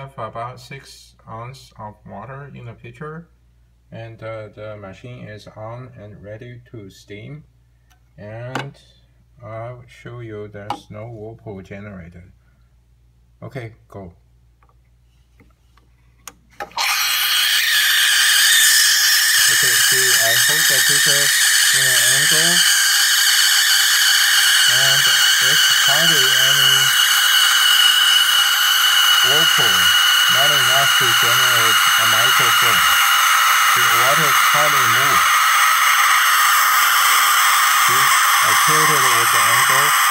have about 6 ounces of water in the pitcher, and the machine is on and ready to steam. And I'll show you there's no whirlpool generated. Okay, go. Okay, see, I hold the pitcher in an angle, and there's hardly any whirlpool, not enough to generate a microfoam. The water hardly moves. See, I tilted it with the angle.